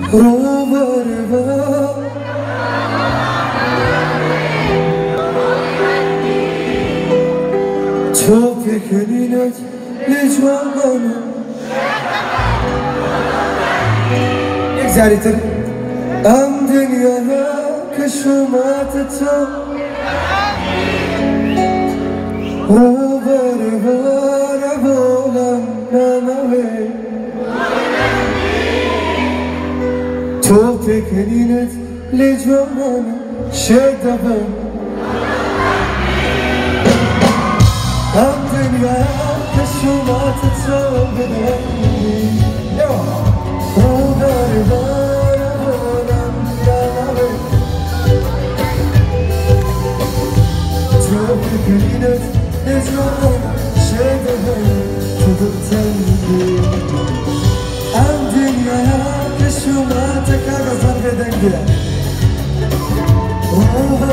روبروا تو بکنینت لجوانم یک ذریتر ام دنیا که شمات تو روبروا ربولم نموه تو بکنینت لجوانم شدبم ام دنیا که شمات تو بدهی روبروا ربولم نموه تو بکنینت لجوانم شدبم تو دلتنگی ام دنیا که شمات کاغذان بدنگی